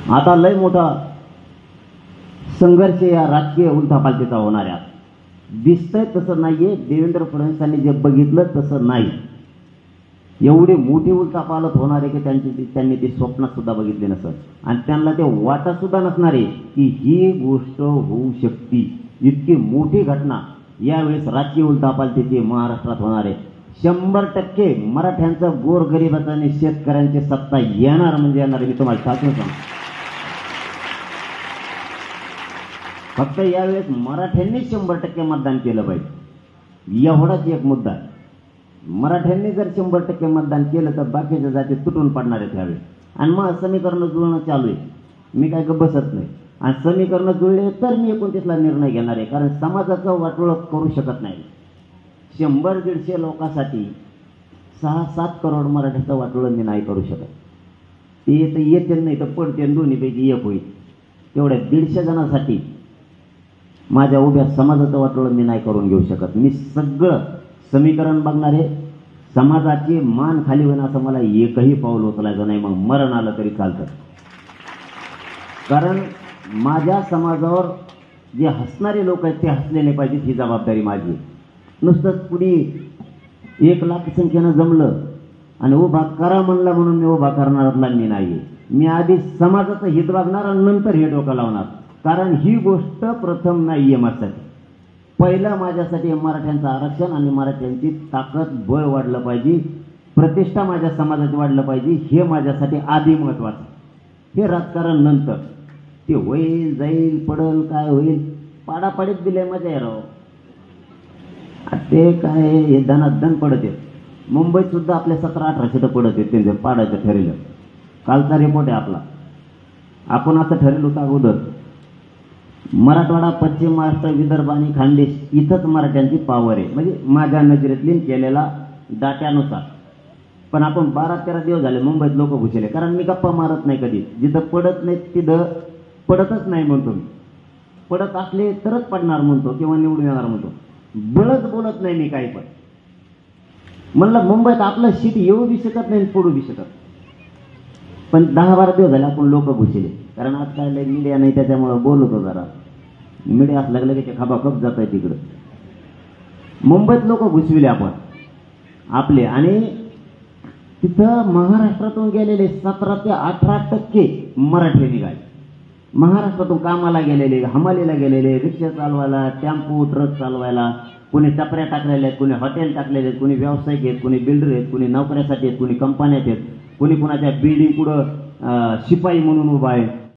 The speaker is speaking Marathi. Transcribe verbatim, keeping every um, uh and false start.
आता लय मोठा संघर्ष या राजकीय उलथापालथीचा होणार आहे. दिसतंय तसं नाहीये. देवेंद्र फडणवीसांनी जे बघितलं तसं नाही. एवढी मोठी उलथापालथ होणार आहे की त्यांची त्यांनी ते स्वप्नात सुद्धा बघितले नसत आणि त्यांना ते वाटत सुद्धा नसणार आहे की ही गोष्ट होऊ शकते. इतकी मोठी घटना यावेळेस राजकीय उलथापालथीची महाराष्ट्रात होणार आहे. शंभर टक्के मराठ्यांचं गोरगरिबाचं आणि शेतकऱ्यांची सत्ता येणार म्हणजे येणार. मी तुम्हाला सांगतो सांग फक्त यावेळेस मराठ्यांनी शंभर टक्के मतदान केलं पाहिजे. एवढाच एक मुद्दा आहे. मराठ्यांनी जर शंभर टक्के मतदान केलं तर बाकीच्या जाती तुटून पडणार आहेत त्यावेळी. आणि मग समीकरण जुळणं चालू आहे. मी काय बसत नाही. आणि समीकरण जुळले तर मी एकोणतीसला निर्णय घेणार आहे. कारण समाजाचं वाटोळं करू शकत नाही. शंभर दीडशे लोकांसाठी सहा सात करोड मराठ्याचं वाटोळं मी नाही करू शकत. ते तर येते नाही तर पडते दोन्हीपैकी एक होईल. तेवढ्या दीडशे जणांसाठी माझ्या उभ्या समाजाचं वाटोळं मी नाही करून घेऊ शकत. मी सगळं समीकरण बघणार आहे. समाजाची मान खाली होईन असं मला एकही पाऊल उचलायचं नाही. मग मरण आलं तरी चालतं. कारण माझ्या समाजावर जे हसणारे लोक आहेत ते हसलेले पाहिजेत. ही जबाबदारी माझी. नुसतंच कुणी एक लाख संख्येनं जमलं आणि उभा करा म्हणला म्हणून मी उभा करणारातला मी नाही. मी आधी समाजाचं हित बघणार आणि नंतर हे डोकं लावणार. कारण ही गोष्ट प्रथम नाही आहे माझ्यासाठी. पहिलं माझ्यासाठी मराठ्यांचं आरक्षण आणि मराठ्यांची ताकद बळ वाढलं पाहिजे. प्रतिष्ठा माझ्या समाजाची वाढलं पाहिजे. हे माझ्यासाठी आधी महत्त्वाचं. हे राजकारण नंतर ते होईल जाईल पडल काय होईल पाडापाडीत दिले मजा आहे राव. ते काय हे दनादन पडत आहेत. मुंबईत सुद्धा आपल्या सतरा अठरा सीटं पडत आहेत. त्यांचं पाडायचं ठरलं. कालचा रिपोर्ट आहे आपला. आपण असं ठरेल होतं अगोदर मराठवाडा पश्चिम महाराष्ट्र विदर्भ आणि खानदेश इथंच मराठ्यांची पावर आहे. म्हणजे माझ्या नजरेतली केलेला डाट्यानुसार. पण आपण बारा तेरा दिवस झाले मुंबईत लोक घुसले. कारण मी गप्पा मारत नाही कधी. जिथं पडत नाही तिथं पडतच नाही म्हणतो मी. पडत असले तरच पडणार म्हणतो किंवा निवडून येणार म्हणतो. बळच बोलत नाही मी काही. पण म्हणलं मुंबईत आपलं सीट येऊ बी शकत नाही पडू बी शकत. पण दहा बारा दिवस झाले आपण लोक घुसले. कारण आज काय मीडिया नाही त्याच्यामुळं बोलतो जरा. मीडिया असं लागलं की ते खपाखप जात आहे तिकडं. मुंबईत लोक घुसविले आपण आपले. आणि तिथं महाराष्ट्रातून गेलेले सतरा ते अठरा टक्के मराठी निघाले. महाराष्ट्रातून कामाला गेलेले, हमालीला गेलेले, रिक्षा चालवायला, टेम्पो ट्रक चालवायला, कोणी टपऱ्या टाकलेल्या आहेत, कोणी हॉटेल टाकलेले आहेत, कोणी व्यावसायिक आहेत, कोणी बिल्डर आहेत, कोणी नोकऱ्यासाठी आहेत, कोणी कंपन्यात आहेत, कोणी कोणाच्या बिल्डिंग पुढं शिपाई म्हणून उभा आहे.